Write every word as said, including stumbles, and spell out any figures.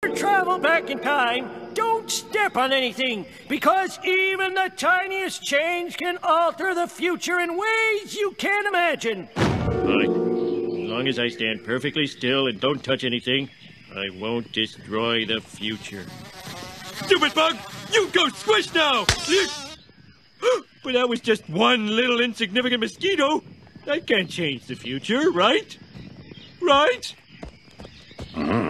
travel back in time, don't step on anything, because even the tiniest change can alter the future in ways you can't imagine. Fine. As long as I stand perfectly still and don't touch anything, I won't destroy the future. Stupid bug! You go squish now! But that was just one little insignificant mosquito. I can't change the future, right? Right? Mm.